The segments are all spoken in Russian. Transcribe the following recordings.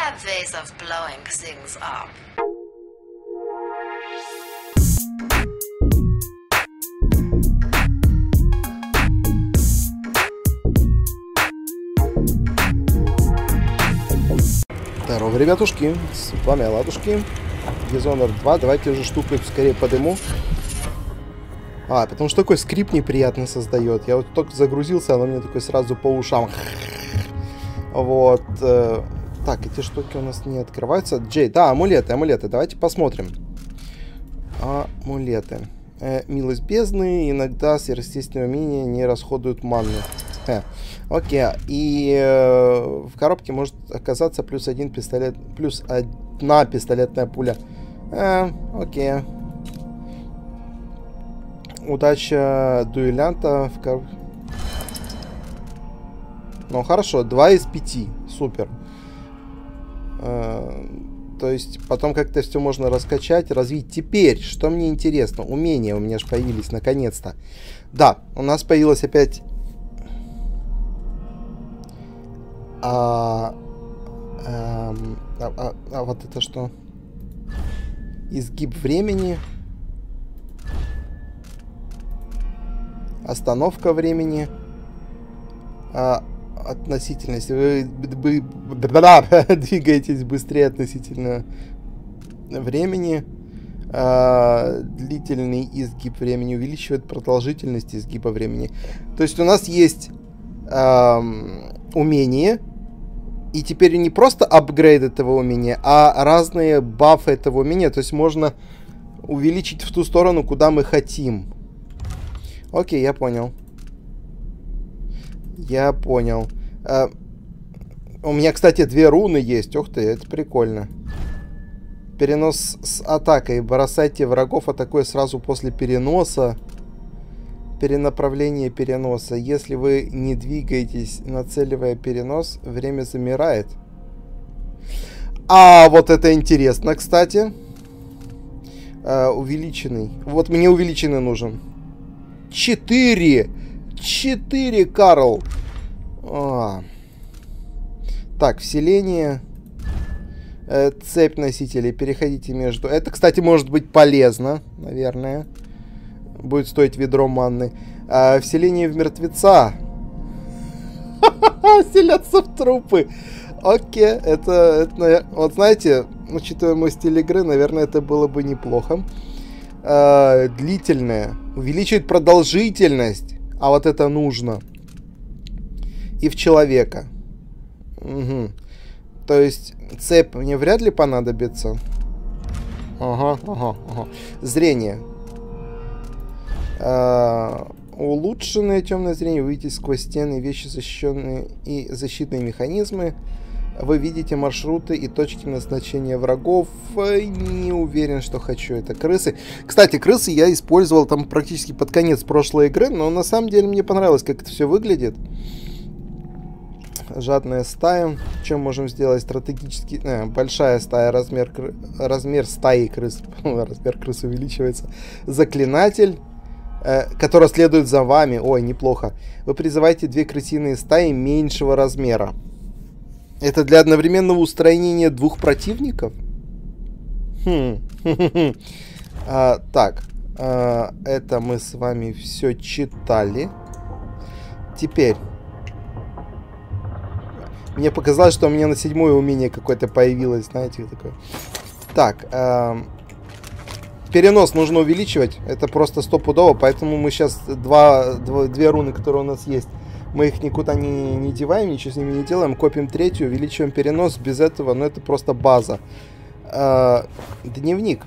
have ways of blowing things up. Здорово, ребятушки, с вами Ладушки, Dishonored 2, давайте уже штуку скорее подыму. Потому что такой скрип неприятно создает. Я вот только загрузился, оно мне такой сразу по ушам. Вот. Так, эти штуки у нас не открываются. Джей, да, амулеты, давайте посмотрим. Амулеты. Милость бездны, иногда сверхъестественные умения не расходуют манну. Окей, и в коробке может оказаться плюс одна пистолетная пуля. Окей. Удача дуэлянта в коробке. Ну хорошо, 2 из 5. Супер. То есть потом как-то все можно раскачать, развить. Теперь, что мне интересно, умения у меня же появились наконец-то. Да, у нас появилось опять... вот это что? Изгиб времени. Остановка времени. Относительность. Вы двигаетесь быстрее относительно времени. Длительный изгиб времени увеличивает продолжительность изгиба времени. То есть у нас есть умение. И теперь не просто апгрейд этого умения, а разные бафы этого умения. То есть можно увеличить в ту сторону, куда мы хотим. Окей, я понял. Я понял. У меня, кстати, 2 руны есть. Ух ты, это прикольно. Перенос с атакой. Бросайте врагов, атакуя сразу после переноса. Перенаправление переноса. Если вы не двигаетесь, нацеливая перенос, время замирает. Вот это интересно, кстати. Увеличенный. Вот мне увеличенный нужен. 4, Карл. Так, вселение. Цепь носителей. Переходите между... Это, кстати, может быть полезно, наверное. Будет стоить ведро манны. Вселение в мертвеца. Вселяться в трупы. Окей, это, вот знаете, учитывая мой стиль игры, наверное, это было бы неплохо. Длительное. Увеличивает продолжительность. А вот это нужно. И в человека. Угу. То есть цепь мне вряд ли понадобится. Ага. Зрение. Улучшенное темное зрение. Вы видите сквозь стены вещи, защищенные и защитные механизмы. Вы видите маршруты и точки назначения врагов. Не уверен, что хочу. Это крысы. Кстати, крысы я использовал там практически под конец прошлой игры, но на самом деле мне понравилось, как это все выглядит. Жадная стая. Чем можем сделать стратегически... большая стая. Размер стаи крыс. Размер крыс увеличивается. Заклинатель, который следует за вами. Ой, неплохо. Вы призываете 2 крысиные стаи меньшего размера. Это для одновременного устранения 2 противников? Так. Это мы с вами все читали. Теперь. Мне показалось, что у меня на 7-е умение какое-то появилось. Знаете, такое. Так. Перенос нужно увеличивать. Это просто стопудово. Поэтому мы сейчас 2 руны, которые у нас есть, мы их никуда не деваем, ничего с ними не делаем. Копим 3-ю, увеличиваем перенос. Без этого, это просто база. Дневник.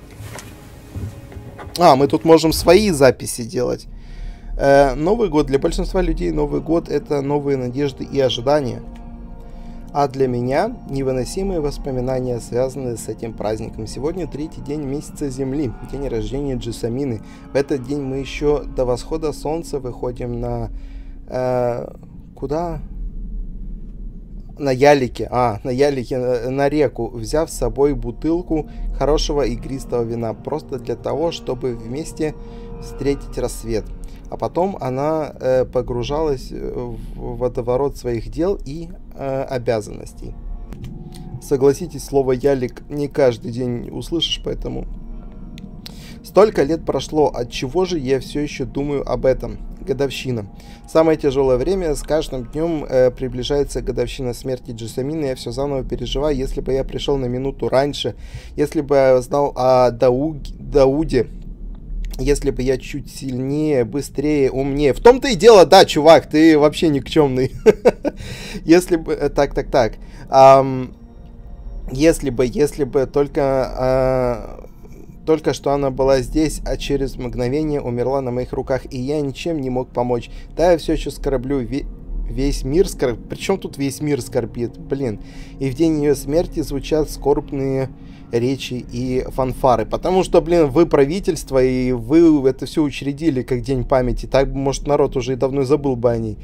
Мы тут можем свои записи делать. Новый год. Для большинства людей Новый год — это новые надежды и ожидания. А для меня невыносимые воспоминания, связанные с этим праздником. Сегодня 3-й день месяца Земли, день рождения Джессамины. В этот день мы еще до восхода солнца выходим на... куда? На ялике. На ялике, на реку, взяв с собой бутылку хорошего игристого вина. Просто для того, чтобы вместе встретить рассвет. А потом она погружалась в водоворот своих дел и обязанностей. Согласитесь, слово ялик не каждый день услышишь, поэтому... Столько лет прошло, от чего же я все еще думаю об этом? Годовщина. Самое тяжелое время, с каждым днем приближается годовщина смерти Джессамины, я все заново переживаю. Если бы я пришел на минуту раньше, если бы я знал о Дауде, если бы я чуть сильнее, быстрее, умнее. В том-то и дело, да, чувак, ты вообще никчемный. Если бы... Так. Если бы только что она была здесь, а через мгновение умерла на моих руках, и я ничем не мог помочь. Да, я все еще скорблю, весь мир скорбит. Причем тут весь мир скорбит, блин. И в день ее смерти звучат скорбные речи и фанфары. Потому что, блин, вы правительство, и вы это все учредили как день памяти. Так, может, народ уже и давно забыл бы о ней.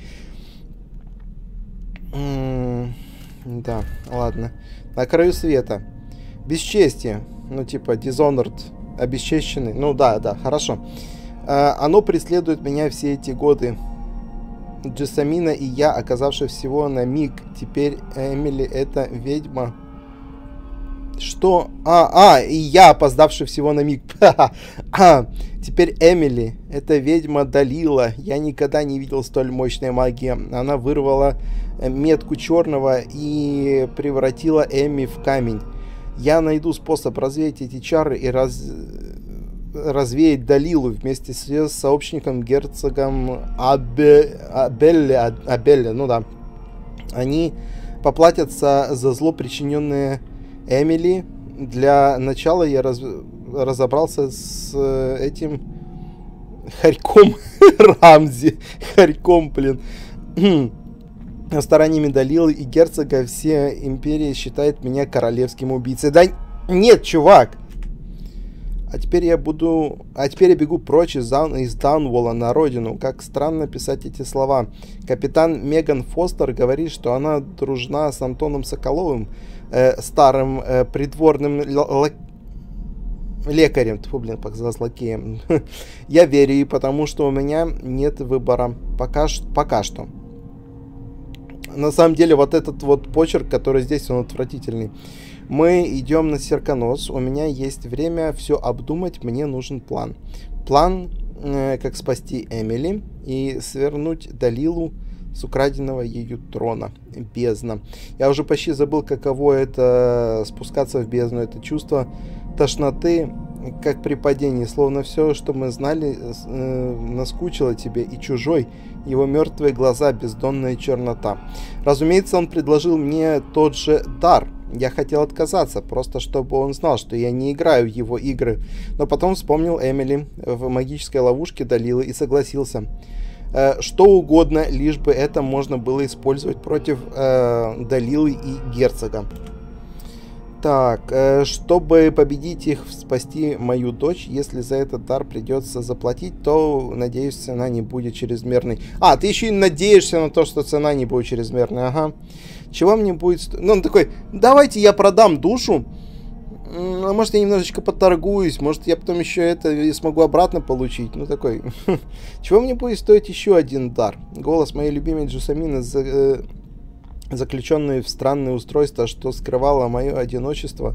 Да, ладно. На краю света. Бесчестие. Ну, типа, Dishonored, обесчещенный. Ну, да, хорошо. Оно преследует меня все эти годы. Джессамина и я, оказавшись всего на миг. Теперь Эмили — это ведьма. Что? И я, опоздавший всего на миг. Теперь Эмили — это ведьма Далила. Я никогда не видел столь мощной магии. Она вырвала метку черного и превратила Эми в камень. Я найду способ развеять эти чары и развеять Далилу вместе с ее сообщником герцогом Абелле. Ну да. Они поплатятся за зло, причиненное Эмили. Для начала я разобрался с этим хорьком Рамзи. Хорьком, блин. На стороне Далилы и герцога все империи считают меня королевским убийцей. Да нет, чувак! А теперь я бегу прочь из Даунволла на родину. Как странно писать эти слова. Капитан Меган Фостер говорит, что она дружна с Антоном Соколовым, старым придворным лекарем. Тьфу, блин, показалось лакеем. Я верю ей, потому что у меня нет выбора. Пока что. На самом деле, вот этот вот почерк, который здесь, он отвратительный. Мы идем на Серконос. У меня есть время все обдумать. Мне нужен план. План, как спасти Эмили и свернуть Далилу с украденного ею трона. Бездна. Я уже почти забыл, каково это спускаться в бездну. Это чувство тошноты, как при падении. Словно все, что мы знали, наскучило тебе. И чужой, его мертвые глаза, бездонная чернота. Разумеется, он предложил мне тот же дар. Я хотел отказаться, просто чтобы он знал, что я не играю в его игры. Но потом вспомнил Эмили в магической ловушке Далилы и согласился. Что угодно, лишь бы это можно было использовать против Далилы и герцога. Так, чтобы победить их, спасти мою дочь, если за этот дар придется заплатить, то, надеюсь, цена не будет чрезмерной. А, ты еще и надеешься на то, что цена не будет чрезмерной, ага. Чего мне будет... Ну, он такой, давайте я продам душу, а может, я немножечко поторгуюсь, может, я потом еще это и смогу обратно получить. Ну, такой, чего мне будет стоить еще один дар? Голос моей любимой Джессамины, заключенный в странное устройство, что скрывало мое одиночество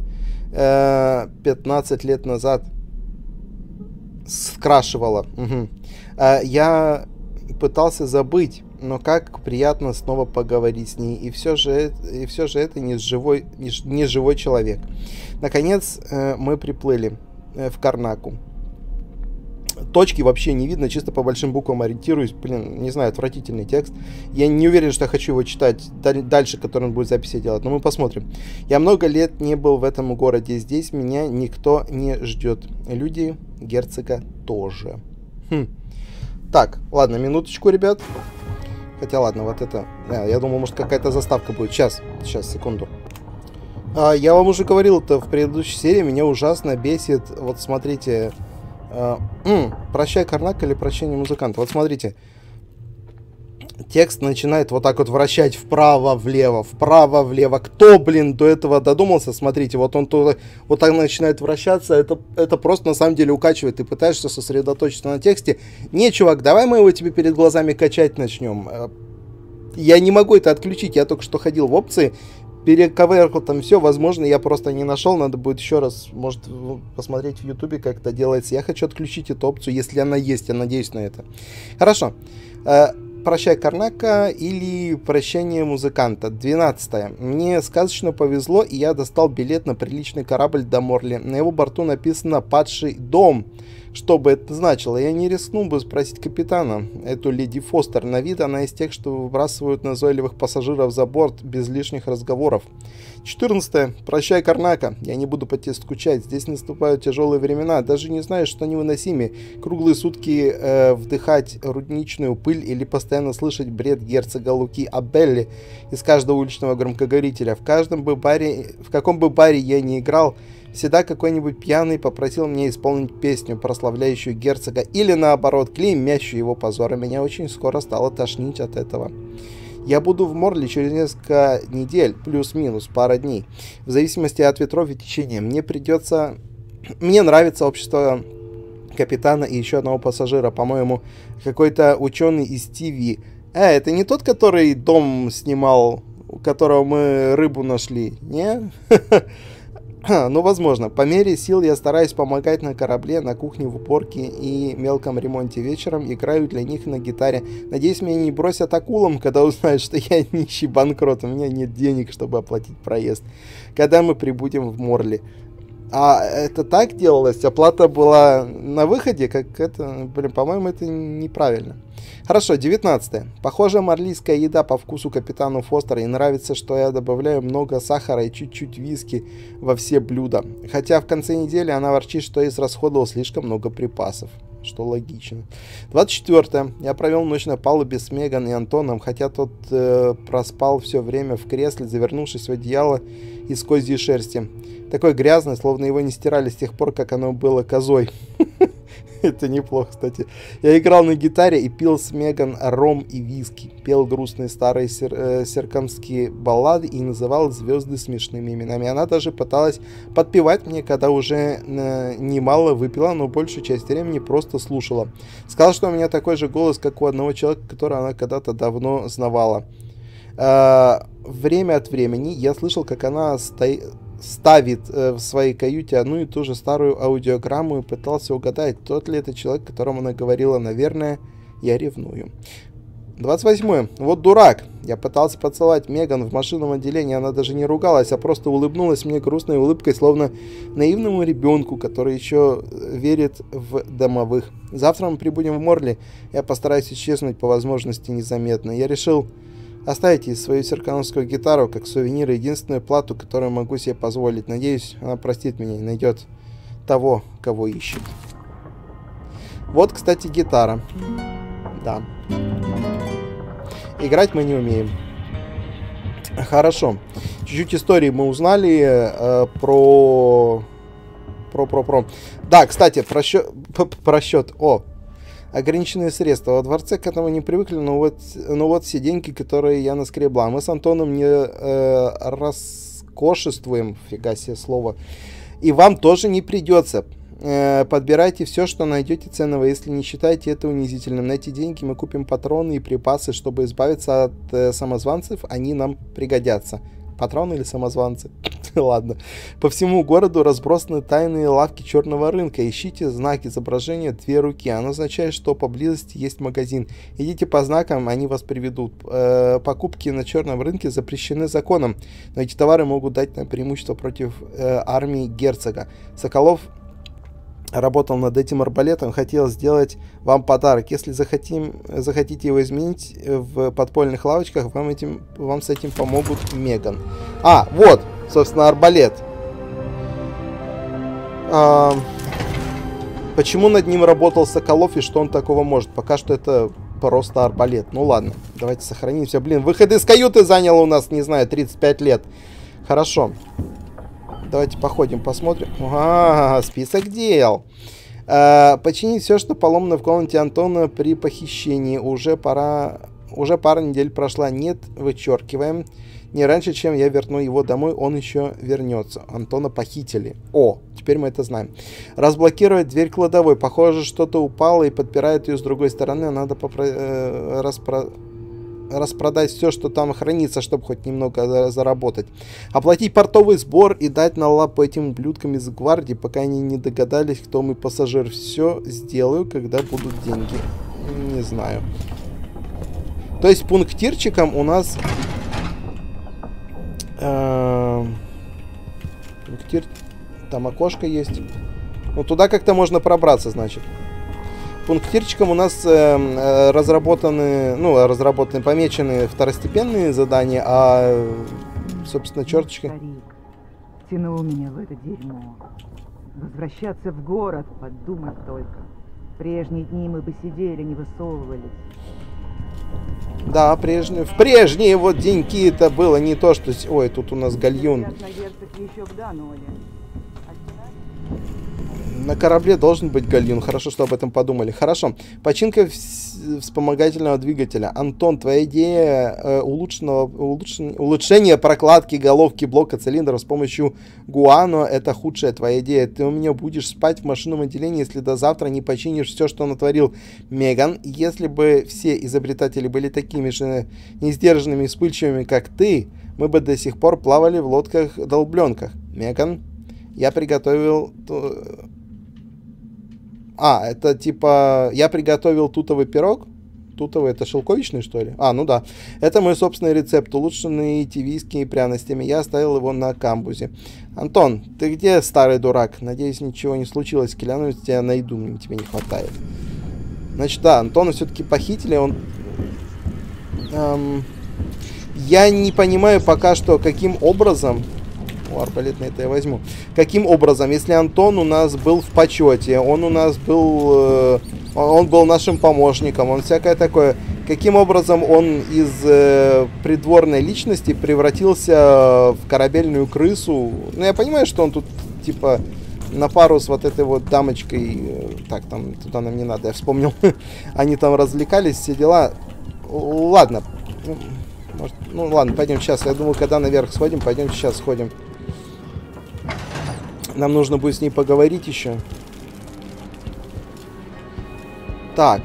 15 лет назад. Скрашивало. Угу. Я пытался забыть, но как приятно снова поговорить с ней. И все же это не живой человек. Наконец мы приплыли в Карнаку. Точки вообще не видно, чисто по большим буквам ориентируюсь. Блин, не знаю, отвратительный текст. Я не уверен, что я хочу его читать дальше, который он будет записи делать, но мы посмотрим. Я много лет не был в этом городе. Здесь меня никто не ждет. Люди герцога тоже. Так, ладно, минуточку, ребят. Хотя, ладно, вот это... я думал, может, какая-то заставка будет. Сейчас, секунду. Я вам уже говорил-то в предыдущей серии, меня ужасно бесит. Вот смотрите... прощай, Карнак, или прощание музыканта. Вот смотрите. Текст начинает вот так вот вращать вправо-влево, вправо-влево. Кто, блин, до этого додумался? Смотрите, вот он туда, вот так начинает вращаться. Это просто на самом деле укачивает. Ты пытаешься сосредоточиться на тексте. Не, чувак, давай мы его тебе перед глазами качать начнем. Я не могу это отключить. Я только что ходил в опции. перековыркал там все. Возможно, я просто не нашел. Надо будет еще раз, может, посмотреть в Ютубе, как это делается. Я хочу отключить эту опцию, если она есть. Я надеюсь на это. Хорошо. «Прощай, Карнака» или «Прощание музыканта». 12. Мне сказочно повезло, и я достал билет на приличный корабль до Морли. На его борту написано «Падший дом». Что бы это значило? Я не рискнул бы спросить капитана, эту леди Фостер. На вид она из тех, что выбрасывают назойливых пассажиров за борт без лишних разговоров. 14. «Прощай, Карнака. Я не буду по тебе скучать. Здесь наступают тяжелые времена. Даже не знаю, что невыносимее. Круглые сутки вдыхать рудничную пыль или постоянно слышать бред герцога Луки Абелли из каждого уличного громкоговорителя. В каком бы баре я ни играл, всегда какой-нибудь пьяный попросил меня исполнить песню, прославляющую герцога, или наоборот, клеймящую его позор. И меня очень скоро стало тошнить от этого. Я буду в Морли через несколько недель, плюс-минус, пара дней. В зависимости от ветров и течения. Мне нравится общество капитана и еще одного пассажира, по-моему, какой-то ученый из ТВ. Это не тот, который дом снимал, у которого мы рыбу нашли, не? Ну, возможно. По мере сил я стараюсь помогать на корабле, на кухне, в уборке и мелком ремонте. Вечером играю для них на гитаре. Надеюсь, меня не бросят акулам, когда узнают, что я нищий банкрот. У меня нет денег, чтобы оплатить проезд. Когда мы прибудем в Морли. А это так делалось? Оплата была на выходе? Как это? Блин, по-моему, это неправильно. Хорошо, 19. Похоже, марлийская еда по вкусу капитану Фостера, и нравится, что я добавляю много сахара и чуть-чуть виски во все блюда. Хотя в конце недели она ворчит, что я израсходовал слишком много припасов. Что логично. 24. Я провел ночь на палубе с Меган и Антоном, хотя тот проспал все время в кресле, завернувшись в одеяло из козьей шерсти. Такой грязный, словно его не стирали с тех пор, как оно было козой. Это неплохо, кстати. Я играл на гитаре и пил с Меган ром и виски. Пел грустные старые серканские баллады и называл звезды смешными именами. Она даже пыталась подпевать мне, когда уже немало выпила, но большую часть времени просто слушала. Сказала, что у меня такой же голос, как у одного человека, которого она когда-то давно знавала. Время от времени я слышал, как она ставит в своей каюте одну и ту же старую аудиограмму и пытался угадать, тот ли это человек, которому она говорила. Наверное, я ревную. 28. Вот дурак. Я пытался поцеловать Меган в машинном отделении, она даже не ругалась, а просто улыбнулась мне грустной улыбкой, словно наивному ребенку, который еще верит в домовых. Завтра мы прибудем в Морли, я постараюсь исчезнуть по возможности незаметно. Я решил оставить свою серкановскую гитару как сувенир, единственную плату, которую могу себе позволить. Надеюсь, она простит меня и найдет того, кого ищет. Вот, кстати, гитара. Да. Играть мы не умеем. Хорошо. Чуть-чуть истории мы узнали про... Да, кстати, про счет. Ограниченные средства. Во дворце к этому не привыкли, но вот все деньги, которые я наскребла. Мы с Антоном не роскошествуем, фига себе слово. И вам тоже не придется. Подбирайте все, что найдете ценного, если не считаете это унизительным. На эти деньги мы купим патроны и припасы, чтобы избавиться от самозванцев, они нам пригодятся. Патроны или самозванцы? Ладно. По всему городу разбросаны тайные лавки черного рынка. Ищите знак изображения «Две руки». Оно означает, что поблизости есть магазин. Идите по знакам, они вас приведут. Покупки на черном рынке запрещены законом, но эти товары могут дать нам преимущество против армии герцога. Соколов работал над этим арбалетом, хотел сделать вам подарок. Если захотите его изменить в подпольных лавочках, вам с этим помогут Меган. Вот, собственно, арбалет. Почему над ним работал Соколов и что он такого может? Пока что это просто арбалет. Ну ладно, давайте сохранимся. Блин, выход из каюты занял у нас, не знаю, 35 лет. Хорошо. Давайте походим, посмотрим. Список дел. Починить все, что поломано в комнате Антона при похищении. Уже пара недель прошла. Нет, вычеркиваем. Не раньше, чем я верну его домой, он еще вернется. Антона похитили. Теперь мы это знаем. Разблокировать дверь кладовой. Похоже, что-то упало и подпирает ее с другой стороны. Надо распродать все, что там хранится, чтобы хоть немного заработать. Оплатить портовый сбор и дать на лапу этим ублюдкам из гвардии, пока они не догадались, кто мы пассажир. Все сделаю, когда будут деньги. Не знаю. То есть пунктирчиком у нас... Пунктир... Там окошко есть. Ну, туда как-то можно пробраться, значит. Пунктирчиком у нас разработаны, помечены второстепенные задания, а, собственно, черточка... Старик, тянул меня в это дерьмо. Возвращаться в город, подумать только. В прежние дни мы бы сидели, не высовывались. Да, в прежние вот деньки это было не то, что... Ой, тут у нас гальюн. На корабле должен быть гальюн. Хорошо, что об этом подумали. Хорошо. Починка вспомогательного двигателя. Антон, твоя идея улучшения прокладки головки блока цилиндров с помощью гуано — это худшая твоя идея. Ты у меня будешь спать в машинном отделении, если до завтра не починишь все, что натворил. Меган, если бы все изобретатели были такими же несдержанными и вспыльчивыми, как ты, мы бы до сих пор плавали в лодках-долбленках. Меган, я приготовил... это типа... Я приготовил тутовый пирог. Тутовый — это шелковичный, что ли? Ну да. Это мой собственный рецепт, улучшенный тивийскими пряностями. Я оставил его на камбузе. Антон, ты где, старый дурак? Надеюсь, ничего не случилось. Клянусь, тебя найду, мне тебя не хватает. Значит, да, Антона все-таки похитили. Он... Я не понимаю пока что, каким образом... Арбалетный это я возьму. Каким образом, если Антон у нас был в почете, он у нас был... он был нашим помощником, он всякое такое. Каким образом он из придворной личности превратился в корабельную крысу? Ну, я понимаю, что он тут, типа, на пару с вот этой вот дамочкой... Так, там, туда нам не надо, я вспомнил. Они там развлекались, все дела. Ладно. Может, ну, ладно, пойдем сейчас. Я думаю, когда наверх сходим, пойдем сейчас сходим. Нам нужно будет с ней поговорить еще. Так.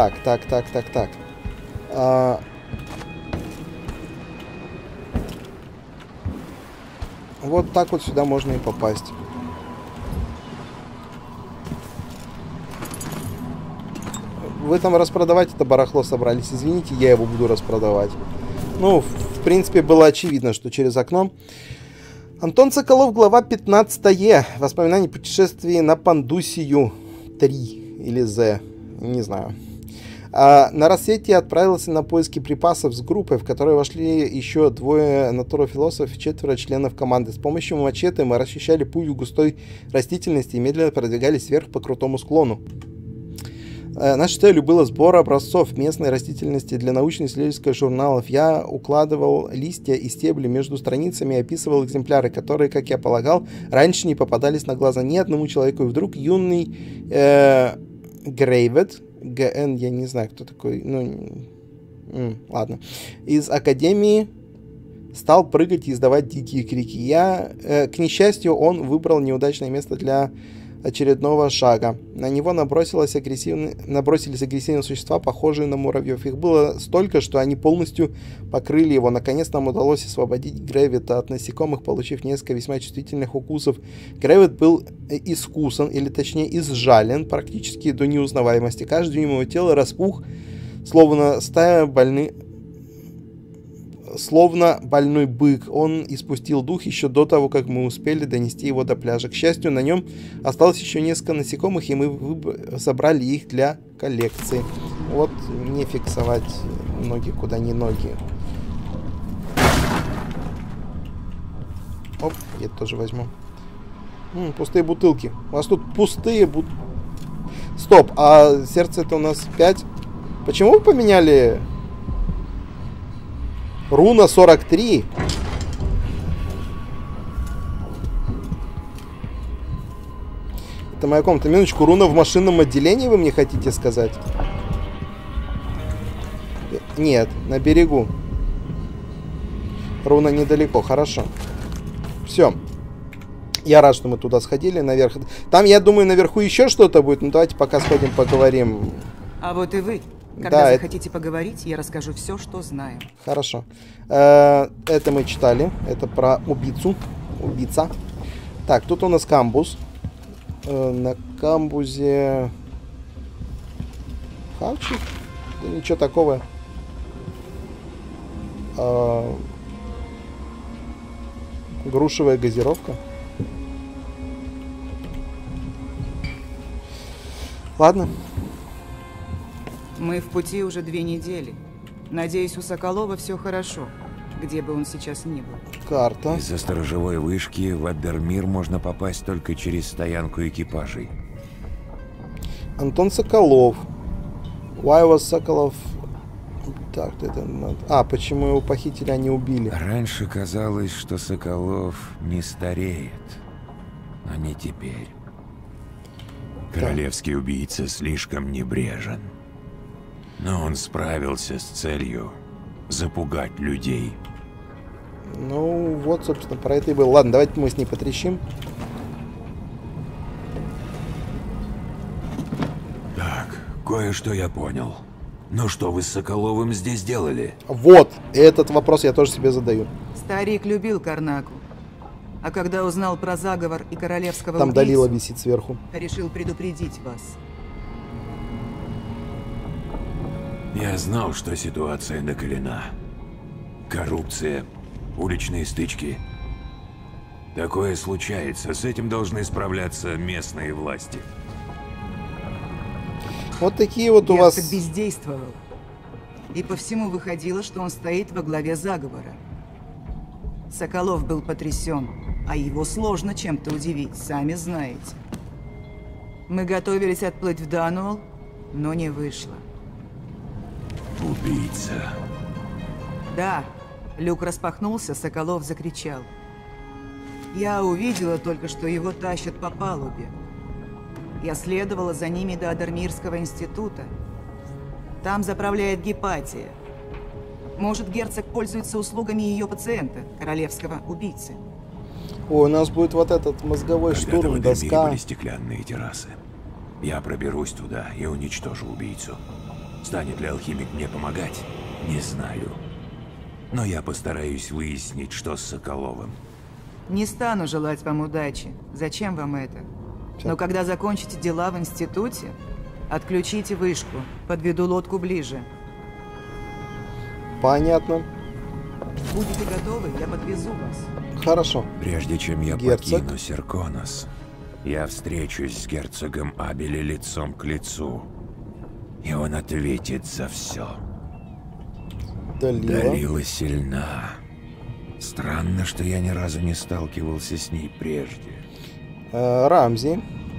Вот так вот сюда можно и попасть. Вы там распродавать это барахло собрались. Извините, я его буду распродавать. Ну, в принципе, было очевидно, что через окно. Антон Соколов, глава 15. Воспоминания путешествия на Пандусию 3 или З. Не знаю. На рассвете отправился на поиски припасов с группой, в которой вошли еще 2 натурофилософов и 4 членов команды. С помощью мачете мы расчищали путь в густой растительности и медленно продвигались вверх по крутому склону. Нашей целью было сбор образцов местной растительности для научно-исследовательских журналов. Я укладывал листья и стебли между страницами и описывал экземпляры, которые, как я полагал, раньше не попадались на глаза ни одному человеку. И вдруг юный Грейвет, ГН, я не знаю, кто такой, ладно, из Академии стал прыгать и издавать дикие крики. К несчастью, он выбрал неудачное место для очередного шага. На него набросились агрессивные существа, похожие на муравьев. Их было столько, что они полностью покрыли его. Наконец нам удалось освободить Грэвита от насекомых, получив несколько весьма чувствительных укусов. Грэвит был искусан, или точнее изжален, практически до неузнаваемости. Каждый дюйм его тела распух, словно больной бык. Он испустил дух еще до того, как мы успели донести его до пляжа. К счастью, на нем осталось еще несколько насекомых, и мы собрали их для коллекции. Вот, не фиксовать ноги, куда не ноги. Оп, я тоже возьму. Пустые бутылки. У вас тут пустые бутылки. Стоп, а сердце это у нас 5. Почему вы поменяли... Руна 43. Это моя комната. Минуточку, руна в машинном отделении, вы мне хотите сказать? Нет, на берегу. Руна недалеко, хорошо. Все. Я рад, что мы туда сходили, наверх. Там, я думаю, наверху еще что-то будет. Ну, давайте пока сходим, поговорим. А вот и вы. Когда Да, захотите поговорить, я расскажу все, что знаю. Хорошо. Это мы читали. Это про убийцу. Убийца. Так, тут у нас камбуз. На камбузе... Хавчик? Да ничего такого. Грушевая газировка. Ладно. Мы в пути уже 2 недели. Надеюсь, у Соколова все хорошо, где бы он сейчас ни был. Карта. Из-за сторожевой вышки в Аддермир можно попасть только через стоянку экипажей. Антон Соколов. Why was Соколов... Так, это... А, почему его похитили, а не убили? Раньше казалось, что Соколов не стареет, но не теперь. Королевский убийца слишком небрежен. Но он справился с целью запугать людей. Ну, вот, собственно, про это и было. Ладно, давайте мы с ней потрещим. Так, кое-что я понял. Ну что вы с Соколовым здесь делали? Вот, этот вопрос я тоже себе задаю. Старик любил Карнаку. А когда узнал про заговор и королевского Там убийцу, Далила висит сверху. решил предупредить вас. Я знал, что ситуация накалена. Коррупция, уличные стычки. Такое случается, с этим должны справляться местные власти. Вот такие вот у вас... Герцог бездействовал. И по всему выходило, что он стоит во главе заговора. Соколов был потрясен, а его сложно чем-то удивить, сами знаете. Мы готовились отплыть в Дануол, но не вышло. Убийца. Да, люк распахнулся, Соколов закричал. Я увидела только, что его тащат по палубе. Я следовала за ними до Адермирского института. Там заправляет Гипатия. Может, герцог пользуется услугами ее пациента, королевского убийцы. О, у нас будет вот этот мозговой Когда-то в штурм, Адермире доска. были стеклянные террасы. Я проберусь туда и уничтожу убийцу. Станет ли алхимик мне помогать? Не знаю. Но я постараюсь выяснить, что с Соколовым. Не стану желать вам удачи. Зачем вам это? Но когда закончите дела в институте, отключите вышку. Подведу лодку ближе. Понятно. Будете готовы, я подвезу вас. Хорошо. Прежде чем я Герцог. покину Серконос, я встречусь с герцогом Абели лицом к лицу. И он ответит за все. Далила. Далила сильна. Странно, что я ни разу не сталкивался с ней прежде. Рамзи.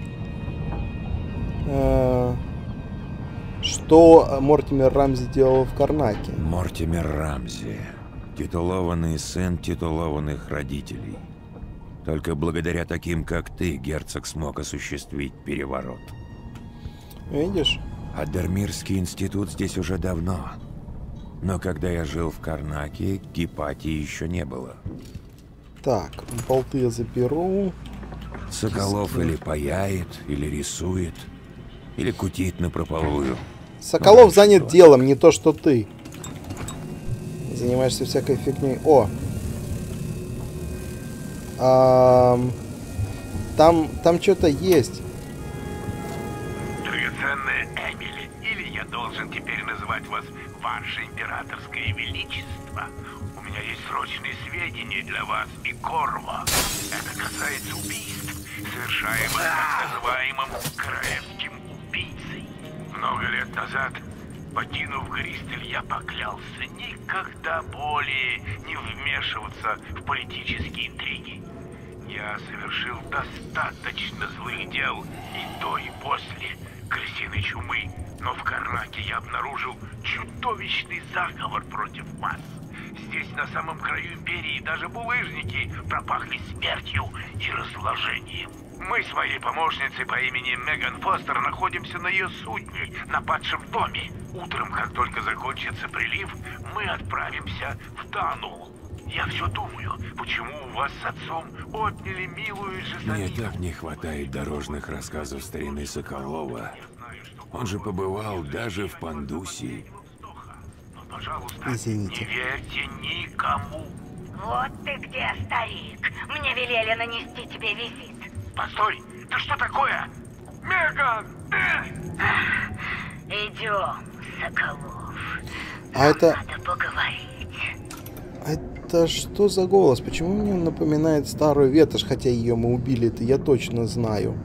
Что Мортимер Рамзи делал в Карнаке? Мортимер Рамзи. Титулованный сын титулованных родителей. Только благодаря таким, как ты, герцог смог осуществить переворот. Видишь? Адермирский институт здесь уже давно. Но когда я жил в Карнаке, Гипатии еще не было. Так, болты я заберу. Соколов или паяет, или рисует, или кутит напропалую. Соколов Ну, занят что? делом, не то что ты. Занимаешься всякой фигней. О! Там что-то есть. Драгоценная Эмили, или я должен теперь называть вас Ваше Императорское Величество. У меня есть срочные сведения для вас и Корво. Это касается убийств, совершаемых так называемым королевским убийцей. Много лет назад, покинув Гристель, я поклялся никогда более не вмешиваться в политические интриги. Я совершил достаточно злых дел и до, и после крысиной чумы, но в Карнаке я обнаружил чудовищный заговор против вас. Здесь, на самом краю империи, даже булыжники пропахли смертью и разложением. Мы с моей помощницей по имени Меган Фостер находимся на ее судне, на падшем доме. Утром, как только закончится прилив, мы отправимся в Дануол. Я все думаю, почему у вас с отцом отняли милую Мне Жесалину. так не хватает дорожных рассказов старины Соколова. Я знаю, что Он же побывал даже в Пандусии. Но, пожалуйста, Извините. не верьте никому. Вот ты где, старик. Мне велели нанести тебе визит. Постой, ты что такое? Меган! Идем, Соколов. А это... Надо поговорить. Это что за голос? Почему мне он напоминает старую ветошь, хотя ее мы убили, это я точно знаю.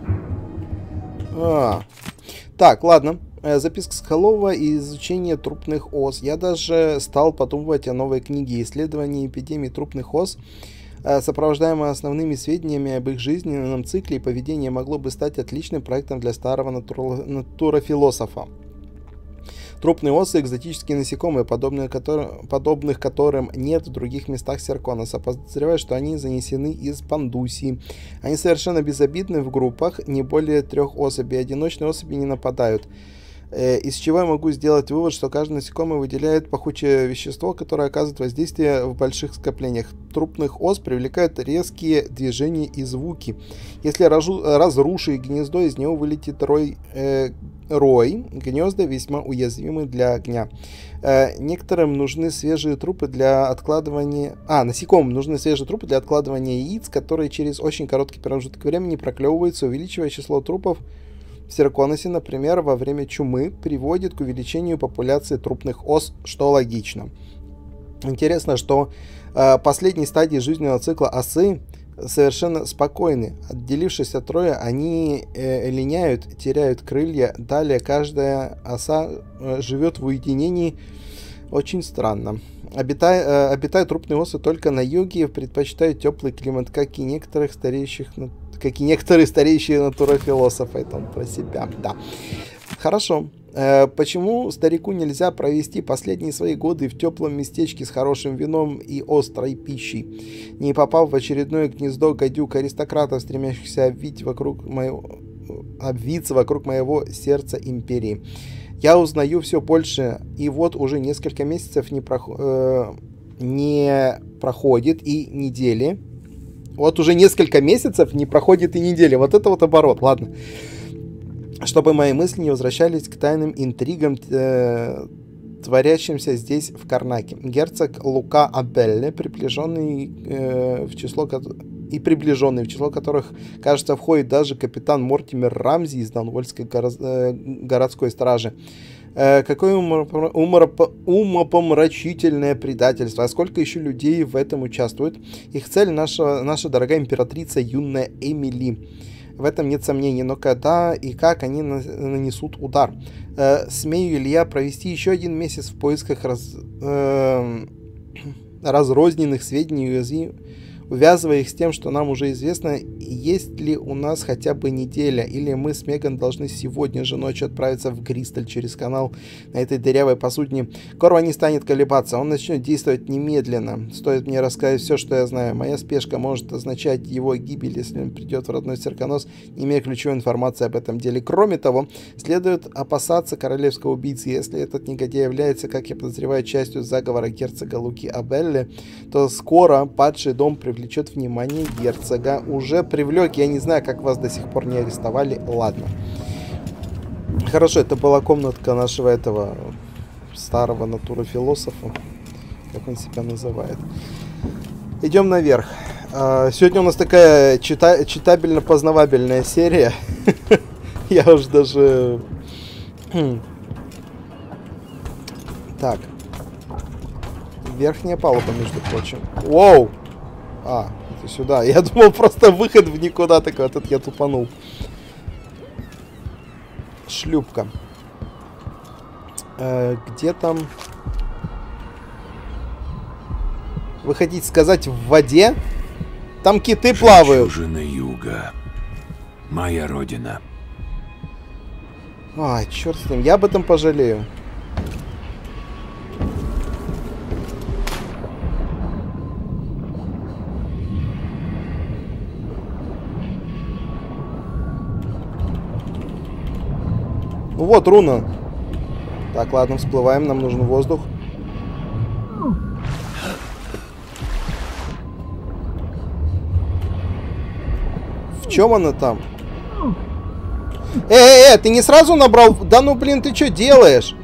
Так, ладно. Записка Соколова и изучение трупных ос. Я даже стал подумывать о новой книге «Исследование эпидемии трупных ос», сопровождаемое основными сведениями об их жизненном цикле и поведении, могло бы стать отличным проектом для старого натурофилософа. Трупные осы — экзотические насекомые, подобных которым нет в других местах Серконоса. Подозреваю, что они занесены из Пандусии. Они совершенно безобидны в группах, не более 3 особей. Одиночные особи не нападают. Из чего я могу сделать вывод, что каждый насекомый выделяет пахучее вещество, которое оказывает воздействие в больших скоплениях. Трупных ос привлекают резкие движения и звуки. Если разрушить гнездо, из него вылетит рой. Гнезда весьма уязвимы для огня. Некоторым нужны свежие трупы для откладывания... насекомым нужны свежие трупы для откладывания яиц, которые через очень короткий промежуток времени проклевываются, увеличивая число трупов в Серконосе, например, во время чумы, приводит к увеличению популяции трупных ос, что логично. Интересно, что последней стадии жизненного цикла осы совершенно спокойны. Отделившись от роя, они линяют, теряют крылья. Далее каждая оса живет в уединении. Очень странно. Обитают трупные осы только на юге, предпочитают теплый климат, как и некоторые стареющие натурофилософы. Это он про себя, да. Хорошо. Почему старику нельзя провести последние свои годы в теплом местечке с хорошим вином и острой пищей, не попав в очередное гнездо гадюк аристократов, стремящихся обвиться вокруг моего сердца империи? Я узнаю все больше, и вот уже несколько месяцев не проходит и недели. Вот уже несколько месяцев не проходит и недели. Вот это вот оборот, ладно. Чтобы мои мысли не возвращались к тайным интригам, творящимся здесь, в Карнаке. Герцог Лука Абелле, приближенный в число которых, кажется, входит даже капитан Мортимер Рамзи из Данвольской городской стражи. Какое умопомрачительное предательство. А сколько еще людей в этом участвует? Их цель наша дорогая императрица, юная Эмили. В этом нет сомнений, но когда и как они нанесут удар? Смею ли я провести еще один месяц в поисках разрозненных сведений, увязывая их с тем, что нам уже известно, есть ли у нас хотя бы неделя, или мы с Меган должны сегодня же ночью отправиться в Гристаль через канал на этой дырявой посудине. Корва не станет колебаться, он начнет действовать немедленно. Стоит мне рассказать все, что я знаю. Моя спешка может означать его гибель, если он придет в родной Серконос, не имея ключевой информации об этом деле. Кроме того, следует опасаться королевского убийцы. Если этот негодяй является, как я подозреваю, частью заговора герцога Луки Абелле, то скоро падший дом привлечет внимание герцога. Уже привлек, я не знаю, как вас до сих пор не арестовали. Ладно. Хорошо, это была комнатка нашего этого старого натурофилософа, как он себя называет. Идем наверх. Сегодня у нас такая читабельно-познавабельная серия. Я уж даже... Так. Верхняя палуба, между прочим. Воу! Это сюда. Я думал, просто выход в никуда такой. Этот я тупанул. Шлюпка. Где там? Вы хотите сказать, в воде? Там киты плавают. Жемчужина юга. Моя родина. Ай, черт с ним. Я об этом пожалею. Ну вот, руна. Так, ладно, всплываем, нам нужен воздух. В чем она там? Ты не сразу набрал? Да ну, блин, ты что делаешь?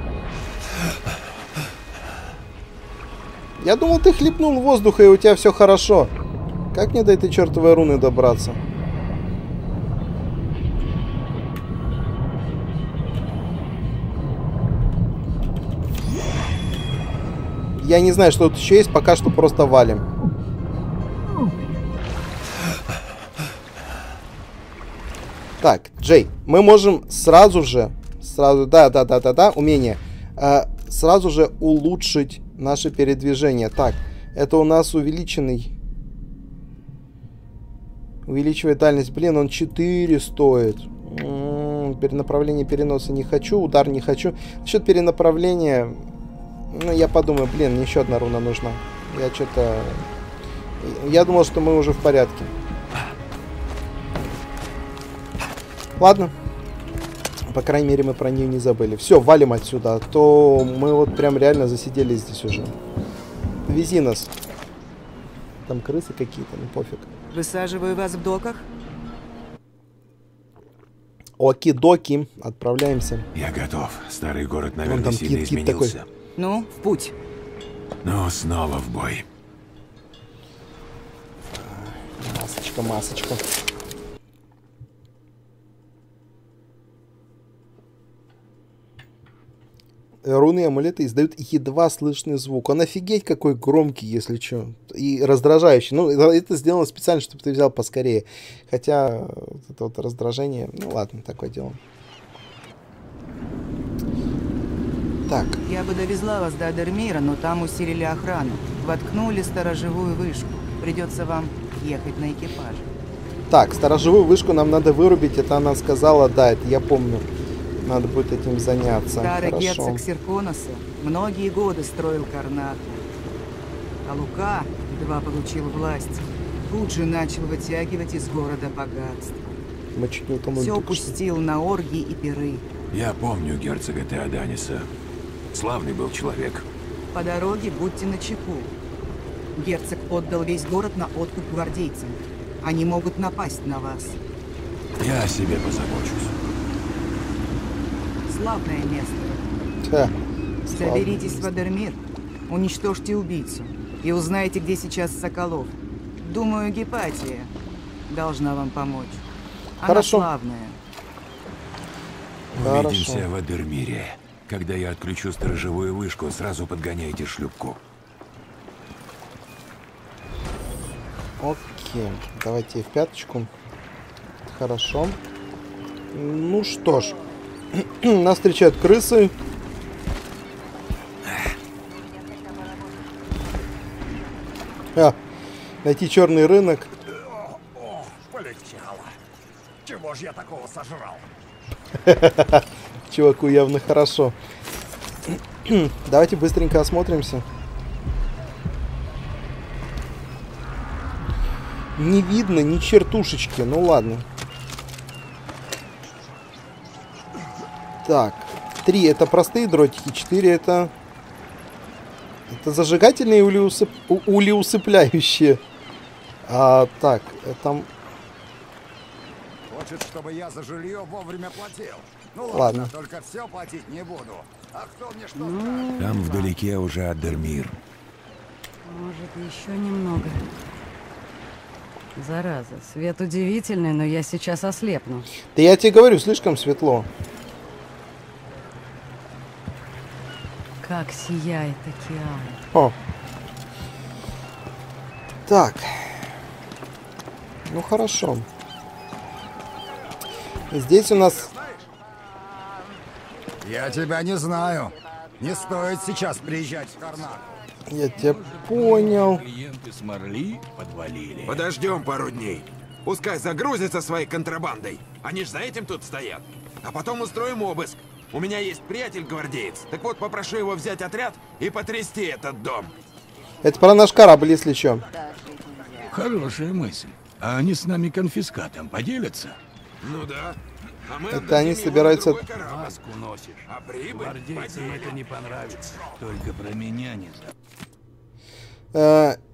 Я думал, ты хлебнул воздуха, и у тебя все хорошо. Как мне до этой чертовой руны добраться? Я не знаю, что тут еще есть, пока что просто валим. Так, Джей, мы можем сразу же, да, умение, сразу же улучшить наше передвижение. Так, это у нас увеличивает дальность. Блин, он 4 стоит. Перенаправление переноса не хочу, удар не хочу. Насчет перенаправления, ну, я подумаю, блин, мне еще одна руна нужна. Я думал, что мы уже в порядке. Ладно. По крайней мере, мы про нее не забыли. Все, валим отсюда. А то мы вот прям реально засиделись здесь уже. Вези нас. Там крысы какие-то, ну пофиг. Высаживаю вас в доках. Оки-доки. Отправляемся. Я готов. Старый город, Вон наверное, там сильно кит такой. изменился. Ну, в путь. Ну, снова в бой. Масочка, масочка. Руны и амулеты издают едва слышный звук. Он офигеть какой громкий, если что. И раздражающий. Ну, это сделано специально, чтобы ты взял поскорее. Хотя, это вот раздражение... Ну, ладно, такое дело. Так. Я бы довезла вас до Адермира, но там усилили охрану. Воткнули сторожевую вышку. Придется вам ехать на экипаже. Так, сторожевую вышку нам надо вырубить. Это она сказала, да, это я помню. Надо будет этим заняться. Старый Хорошо. герцог Серконоса многие годы строил Карнак. А Лука, едва получил власть, тут же начал вытягивать из города богатство. Мы чуть не утонули. Все только что. пустил на оргии и пиры. Я помню герцога Теоданиса. Славный был человек. По дороге будьте начеку. Герцог отдал весь город на откуп гвардейцам. Они могут напасть на вас. Я о себе позабочусь. Славное место. Да. Соберитесь в Адермир, уничтожьте убийцу и узнаете, где сейчас Соколов. Думаю, Гепатия должна вам помочь. Она Хорошо. славная. Увидимся в Адермире. Когда я отключу сторожевую вышку, сразу подгоняйте шлюпку. Окей. Давайте в пяточку. Хорошо. Ну что ж. Нас встречают крысы. Найти черный рынок. О, полегчало. Чего ж я такого сожрал? Чуваку явно хорошо. Давайте быстренько осмотримся. Не видно ни чертушечки. Ну ладно. Так. 3 это простые дротики. 4 это... Это зажигательные или усыпляющие? Так. Это... Хочет, чтобы я за жилье вовремя платил. Ну Ладно. только все платить не буду. А кто мне что скажет? Там вдалеке уже Адермир. Может, еще немного. Зараза, свет удивительный, но я сейчас ослепну. Да я тебе говорю, слишком светло. Как сияет океан. О. Так. Ну хорошо. Здесь у нас... Я тебя не знаю. Не стоит сейчас приезжать в Карнак. Я тебя понял. Клиенты сморли, подвалили. Подождем пару дней. Пускай загрузятся своей контрабандой. Они ж за этим тут стоят. А потом устроим обыск. У меня есть приятель-гвардеец. Так вот, попрошу его взять отряд и потрясти этот дом. Это про наш корабль, если что. Хорошая мысль. А они с нами конфискатом поделятся? Ну да. А мы Это они собираются... Маску носишь. А прибыль Гвардейцам поделим. это не понравится. Только про меня не забудь.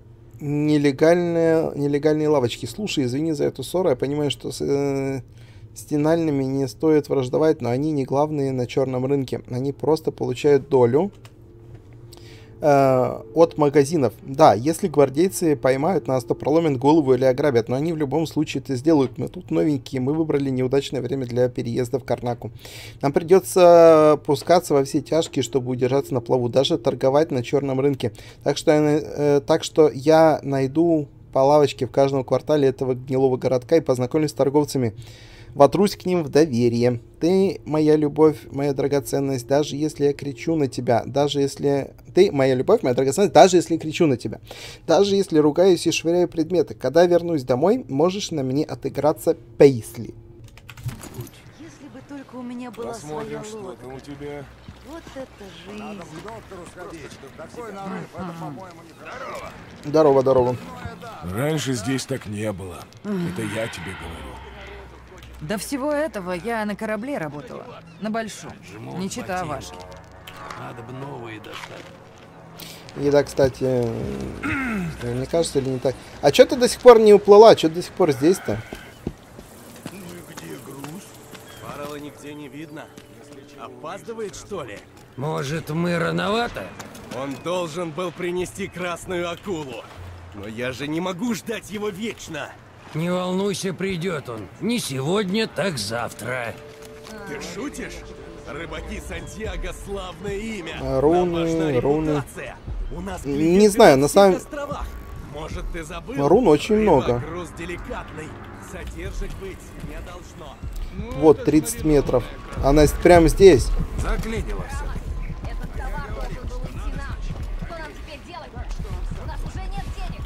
Нелегальные лавочки. Слушай, извини за эту ссору. Я понимаю, что С тенальными не стоит враждовать, но они не главные на черном рынке. Они просто получают долю от магазинов. Да, если гвардейцы поймают нас, то проломят голову или ограбят, но они в любом случае это сделают. Мы тут новенькие, мы выбрали неудачное время для переезда в Карнаку. Нам придется пускаться во все тяжкие, чтобы удержаться на плаву, даже торговать на черном рынке. Так что я найду по лавочке в каждом квартале этого гнилого городка и познакомлюсь с торговцами. Вотрусь к ним в доверие. Ты моя любовь, моя драгоценность, даже если я кричу на тебя, даже если... Ты моя любовь, моя драгоценность, даже если кричу на тебя. Даже если ругаюсь и швыряю предметы. Когда вернусь домой, можешь на мне отыграться, Пейсли. Если бы только у меня была Посмотрим, своя лодка. что там у тебя. Вот это жизнь. Надо к доктору сходить. Такой нарыв, это, по-моему, нехорошо. Здорово, здорово. Раньше здесь так не было. Это я тебе говорю. До всего этого я на корабле работала. На большом. Не чита вашей. Надо бы новые достать. И да, кстати, мне кажется, или не так. А что ты до сих пор не уплыла? Что до сих пор здесь-то? Ну и где груз? Фаррелла нигде не видно. Опаздывает, что ли? Может, мы рановато? Он должен был принести красную акулу. Но я же не могу ждать его вечно. Не волнуйся, придет он. Не сегодня, так завтра. Ты шутишь? Рыбаки Сантьяго — славное имя. Руны. У нас не знаю, на самом... Может, ты забыл? Рун очень много. Груз деликатный. Задержек быть не должно. Вот, 30 метров. Она прямо здесь. Заклинило все. Этот товар должен был идти нам. Что нам теперь делать? У нас уже нет денег.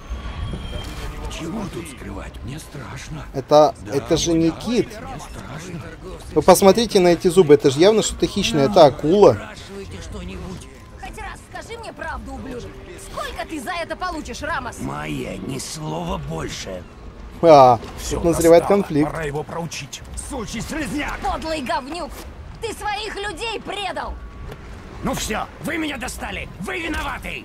Чего тут скрывать? Мне страшно. Это же не кит. Вы посмотрите на эти зубы. Это же явно что-то хищное. Это акула. Хоть раз скажи мне правду, ублюдок. Сколько ты за это получишь, Рамос? Майя, ни слова больше. Тут назревает конфликт. Пора его проучить. Сучий слизняк! Подлый говнюк! Ты своих людей предал! Ну все, вы меня достали! Вы виноваты!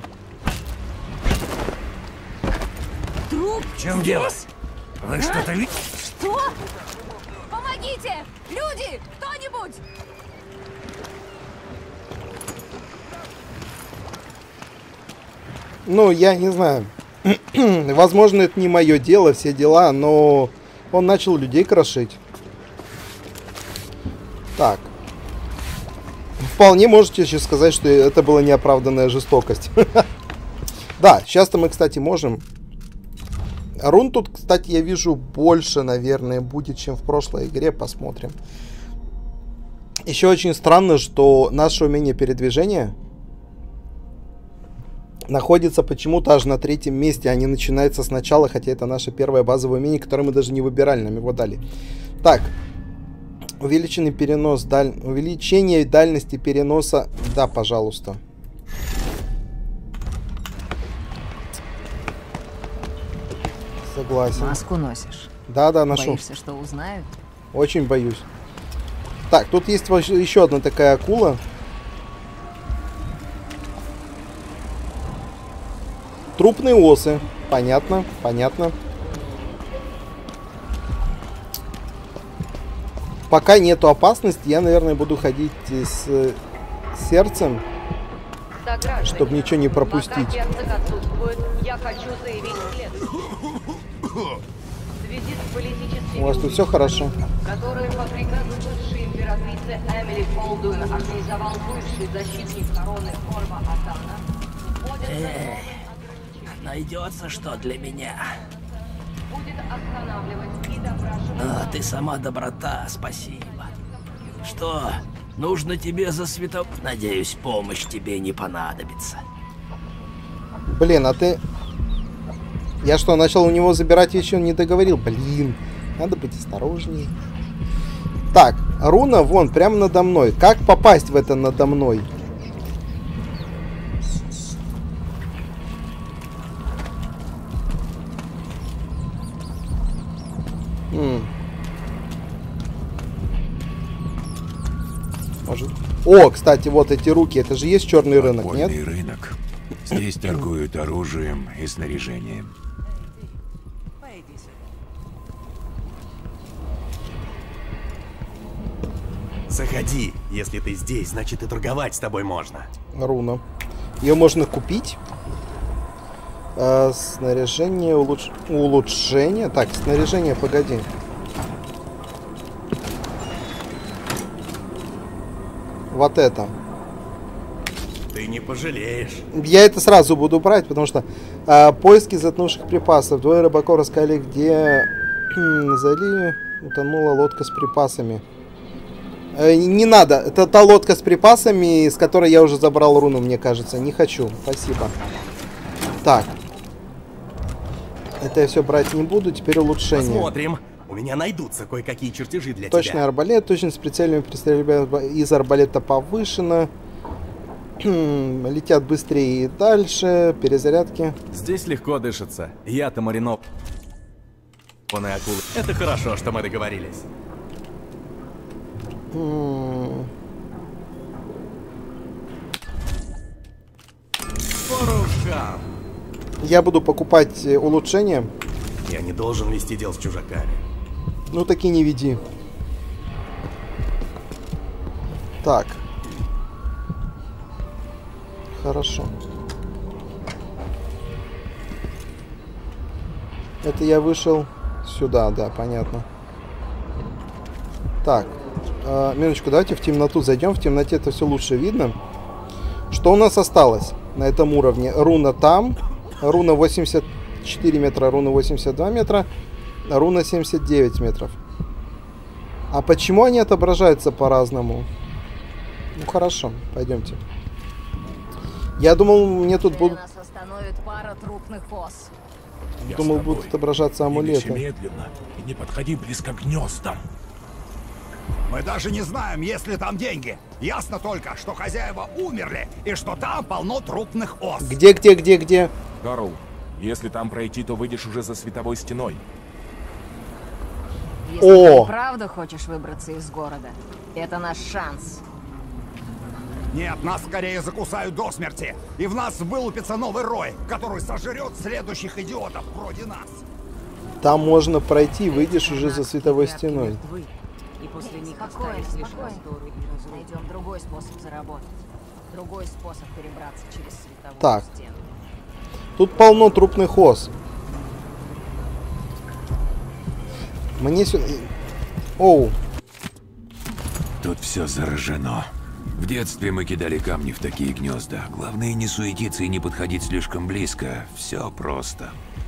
Труп? В чем дело? Вы что-то видите? Что? Помогите! Люди! Кто-нибудь! Ну, я не знаю. Возможно, это не мое дело, все дела, но он начал людей крошить. Так. Вполне можете сейчас сказать, что это была неоправданная жестокость. Да, сейчас-то мы, кстати, можем. Рун тут, кстати, я вижу больше, наверное, будет, чем в прошлой игре. Посмотрим. Еще очень странно, что наше умение передвижения находится почему-то аж на 3-м месте, а не начинается сначала, хотя это наше первое базовое умение, которое мы даже не выбирали, нам его дали. Так. Увеличенный перенос, увеличение дальности переноса. Да, пожалуйста. Согласен. Маску носишь? Да, ношу. Боишься, что узнают? Очень боюсь. Так, тут есть еще одна такая акула. Трупные осы. Понятно, понятно. Пока нету опасности, я, наверное, буду ходить с сердцем, чтобы ничего не пропустить. Я хочу заявить следующее. В связи с политическими У вас тут все хорошо? которые по приказу бывшей императрицы Эмили Колдуин организовал бывший защитник короны Корва Атана, Найдется что для меня. будет останавливать и допрашивать. Ты сама доброта, спасибо. Что, нужно тебе за светом? Надеюсь, помощь тебе не понадобится. Блин, а ты... Я что, начал у него забирать вещи, он не договорил? Блин, надо быть осторожнее. Так, руна вон, прямо надо мной. Как попасть в это надо мной? Может... О, кстати, вот эти руки, это же есть черный рынок, нет? Подпольный рынок. Здесь торгуют оружием и снаряжением. Заходи. Если ты здесь, значит и торговать с тобой можно. Руна. Ее можно купить. Снаряжение, улучшение. Так, снаряжение, погоди. Вот это. Ты не пожалеешь. Я это сразу буду брать, потому что поиски затонувших припасов. Двое рыбаков рассказали, где на заливе утонула лодка с припасами. Не надо. Это та лодка с припасами, с которой я уже забрал руну, мне кажется. Не хочу. Спасибо. Так. Это я все брать не буду. Теперь улучшение. Посмотрим. У меня найдутся кое-какие чертежи для Точный тебя. арбалет. Точность с прицельными при стрельбе из арбалета повышена. Летят быстрее и дальше. Перезарядки. Здесь легко дышится. Я-то маринов. Акулы. Это хорошо, что мы договорились. Я буду покупать улучшения. Я не должен вести дел с чужаками. Ну таки не веди. Так. Хорошо. Это я вышел сюда, да, понятно. Так. Минуточку, давайте в темноту зайдем. В темноте это все лучше видно. Что у нас осталось на этом уровне? Руна там. Руна 84 метра, руна 82 метра, руна 79 метров. А почему они отображаются по-разному? Ну хорошо, пойдемте. Я думал, мне тут будут... Нас остановит пара трупных ос. Думал, будут отображаться амулеты. Медленно и не подходи близко к гнездам. Мы даже не знаем, есть ли там деньги. Ясно только, что хозяева умерли и что там полно трупных ос. Где? Карл, если там пройти, то выйдешь уже за световой стеной. Если ты правда хочешь выбраться из города, это наш шанс. Нет, нас скорее закусают до смерти. И в нас вылупится новый рой, который сожрет следующих идиотов вроде нас. Там можно пройти, выйдешь уже за световой стеной. И после них остались лишь раздоры и разрухи. Найдем другой способ заработать. Другой способ перебраться через световую стену. Тут полно трупных ос. Мне сюда... Оу. Тут все заражено. В детстве мы кидали камни в такие гнезда. Главное не суетиться и не подходить слишком близко. Все просто.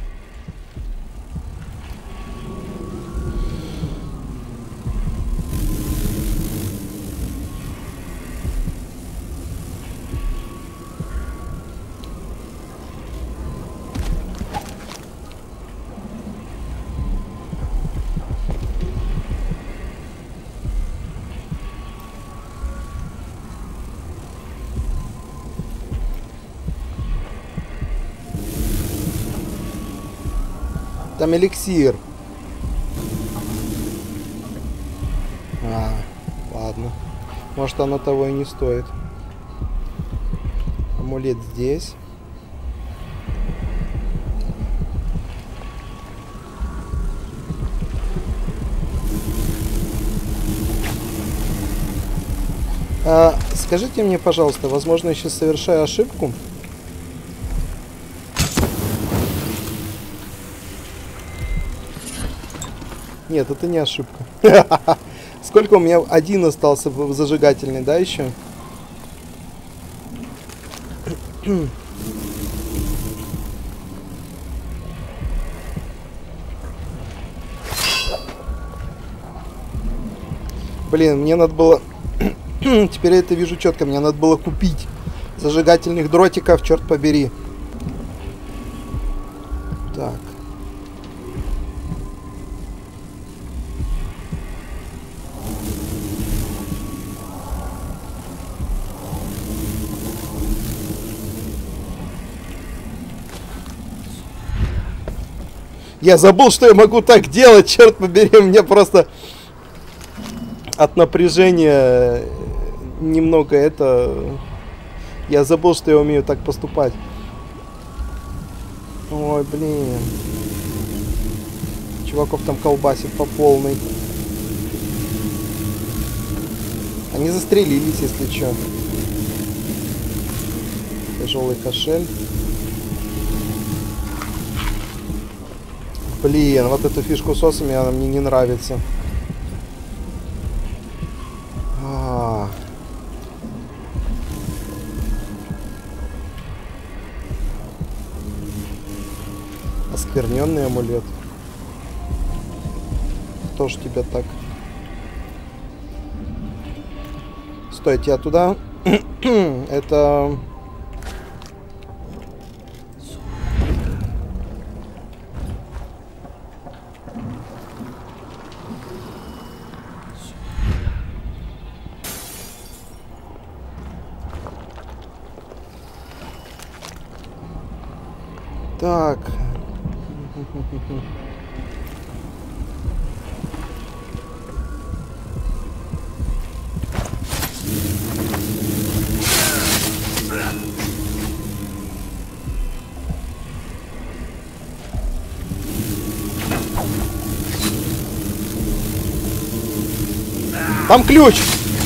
Там эликсир. Ладно. Может, оно того и не стоит. Амулет здесь. Скажите мне, пожалуйста, возможно, я сейчас совершаю ошибку. Нет, это не ошибка. Сколько у меня? Один остался зажигательный, да, еще? Блин, мне надо было... Теперь я это вижу четко. Мне надо было купить зажигательных дротиков, черт побери. Так. Я забыл, что я могу так делать, черт побери, мне просто от напряжения немного это... Я забыл, что я умею так поступать. Ой, блин. Чуваков там колбасит по полной. Они застрелились, если что. Тяжелый кошель. Блин, вот эту фишку с осами, она мне не нравится. Оскверненный амулет. Кто ж тебя так? Стойте, я туда. Это... Так. Там ключ!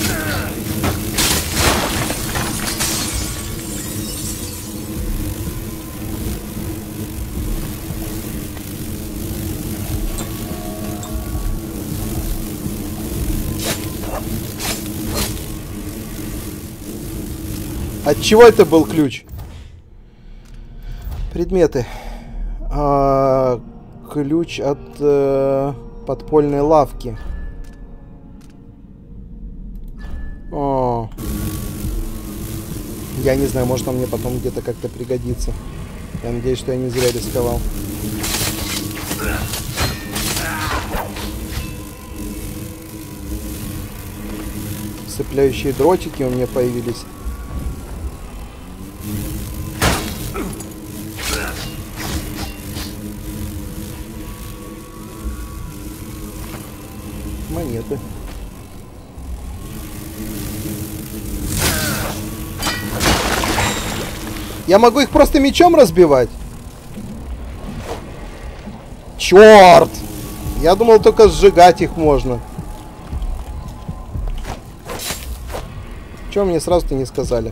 От чего это был ключ? Предметы. Ключ от подпольной лавки. О. Я не знаю, может, он мне потом где-то как-то пригодится. Я надеюсь, что я не зря рисковал. Цепляющие дротики у меня появились. Монеты. Я могу их просто мечом разбивать? Черт! Я думал, только сжигать их можно. Чего мне сразу-то не сказали?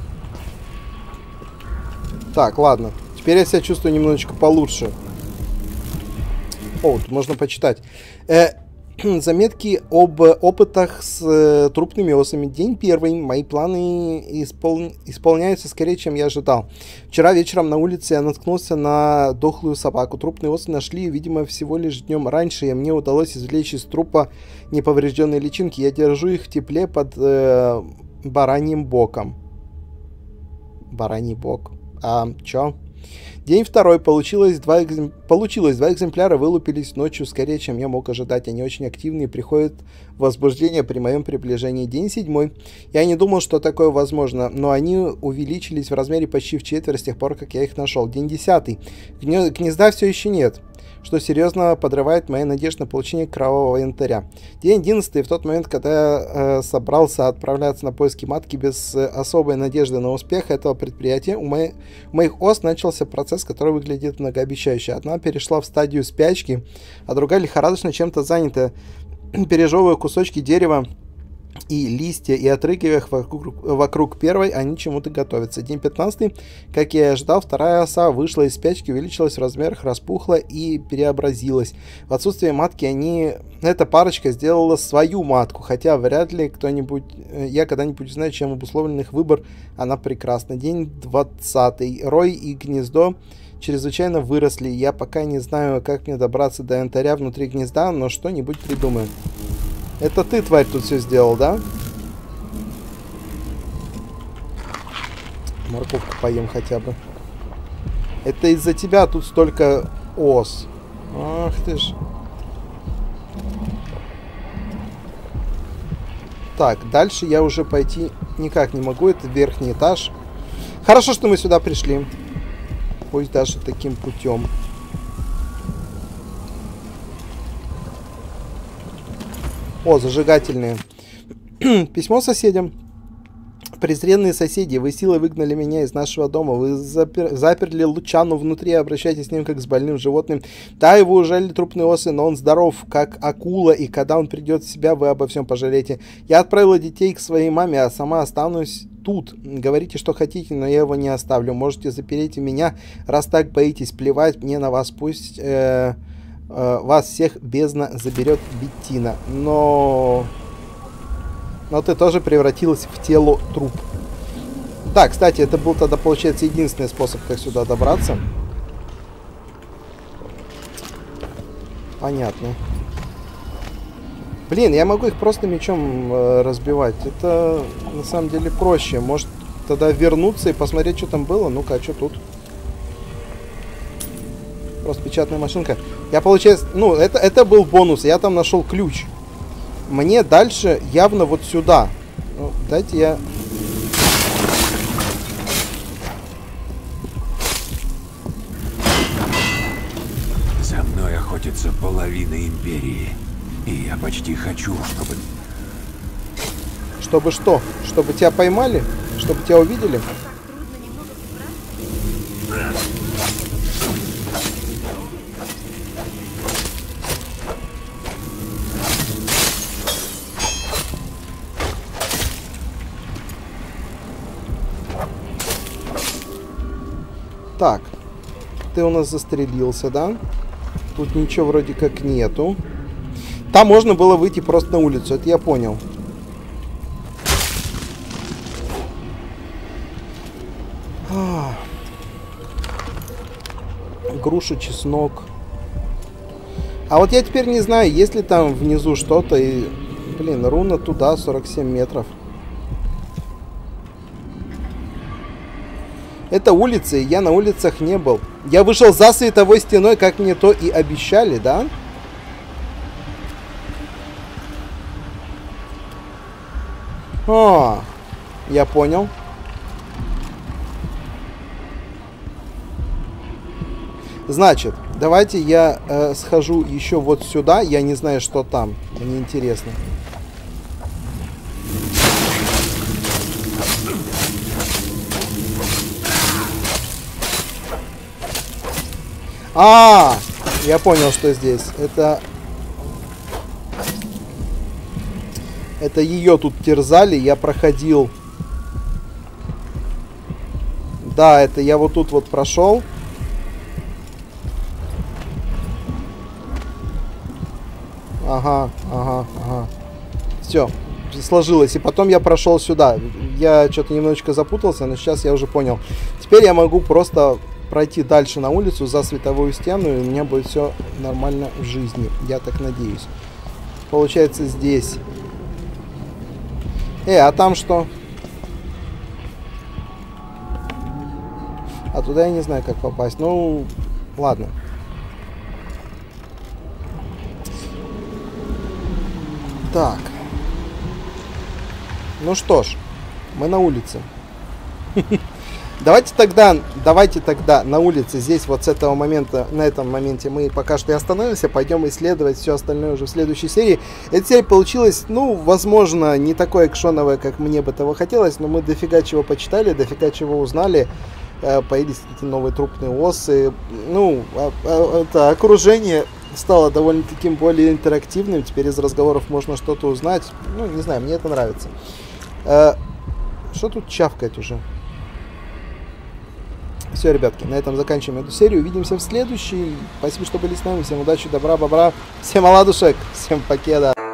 Так, ладно. Теперь я себя чувствую немножечко получше. О, тут можно почитать. Заметки об опытах с трупными осами. День первый. Мои планы исполняются скорее, чем я ожидал. Вчера вечером на улице я наткнулся на дохлую собаку. Трупные осы нашли, видимо, всего лишь днем раньше, и мне удалось извлечь из трупа неповрежденные личинки. Я держу их в тепле под бараньим боком. Бараний бок. Чё? День второй. Получилось два экземпляра, вылупились ночью скорее, чем я мог ожидать. Они очень активные, приходят в возбуждение при моем приближении. День седьмой. Я не думал, что такое возможно, но они увеличились в размере почти в четверть с тех пор, как я их нашел. День 10. Гнезда все еще нет, что серьезно подрывает мои надежды на получение кровавого янтаря. День 11. В тот момент, когда я собрался отправляться на поиски матки без особой надежды на успех этого предприятия, у моих ос начался процесс, который выглядит многообещающе. Одна перешла в стадию спячки, а другая лихорадочно чем-то занята, пережевывая кусочки дерева и листья, и отрыгивая их вокруг первой, они чему-то готовятся. День 15, как я и ожидал, вторая оса вышла из спячки, увеличилась в размерах, распухла и преобразилась. В отсутствие матки эта парочка сделала свою матку, хотя вряд ли я когда-нибудь узнаю, чем обусловлен их выбор, она прекрасна. День 20, рой и гнездо чрезвычайно выросли, я пока не знаю, как мне добраться до янтаря внутри гнезда, но что-нибудь придумаю. Это ты, тварь, тут все сделал, да? Морковку поем хотя бы. Это из-за тебя тут столько ос. Ах ты ж. Так, дальше я уже пойти никак не могу. Это верхний этаж. Хорошо, что мы сюда пришли. Пусть даже таким путем. О, зажигательные. Письмо соседям. Презренные соседи, вы силой выгнали меня из нашего дома, вы заперли Лучану внутри, обращайтесь с ним как с больным животным. Да, его ужалили трупные осы, но он здоров, как акула, и когда он придет в себя, вы обо всем пожалеете. Я отправила детей к своей маме, а сама останусь тут. Говорите, что хотите, но я его не оставлю. Можете запереть меня, раз так боитесь, плевать мне на вас, пусть вас всех бездна заберет Беттина. Но ты тоже превратилась в тело труп. Да, кстати, это был тогда, получается, единственный способ, как сюда добраться. Понятно. Блин, я могу их просто мечом разбивать. Это на самом деле проще. Может тогда вернуться и посмотреть, что там было. Ну-ка, а что тут? Просто печатная машинка. Я, получается... Ну, это был бонус. Я там нашел ключ. Мне дальше явно вот сюда. Ну, дайте я... За мной охотится половина империи. И я почти хочу, чтобы... Чтобы что? Чтобы тебя поймали? Чтобы тебя увидели? Так, ты у нас застрелился, да? Тут ничего вроде как нету. Там можно было выйти просто на улицу, это я понял. Груша, чеснок. А вот я теперь не знаю, есть ли там внизу что-то. И, блин, руна туда, 47 метров. Это улицы, я на улицах не был. Я вышел за световой стеной, как мне то и обещали, да? А, я понял. Значит, давайте я схожу еще вот сюда. Я не знаю, что там. Мне интересно. А, я понял, что здесь. Это ее тут терзали, я проходил. Да, это я вот тут вот прошел. Ага. Все, сложилось. И потом я прошел сюда. Я что-то немножечко запутался, но сейчас я уже понял. Теперь я могу просто пройти дальше на улицу за световую стену, и у меня будет все нормально в жизни. Я так надеюсь. Получается, здесь. А там что? А туда я не знаю, как попасть. Ну, ладно. Так. Ну что ж, мы на улице. Давайте тогда на улице, здесь вот с этого момента, на этом моменте мы пока что и остановимся, пойдем исследовать все остальное уже в следующей серии. Эта серия получилась, ну, возможно, не такой экшоновой, как мне бы того хотелось, но мы дофига чего почитали, дофига чего узнали, появились какие-то новые трупные осы, ну, это окружение стало довольно таким более интерактивным, теперь из разговоров можно что-то узнать, ну, не знаю, мне это нравится. Что тут чавкает уже? Все, ребятки, на этом заканчиваем эту серию. Увидимся в следующей. Спасибо, что были с нами. Всем удачи, добра, бобра. Всем оладушек. Всем покеда.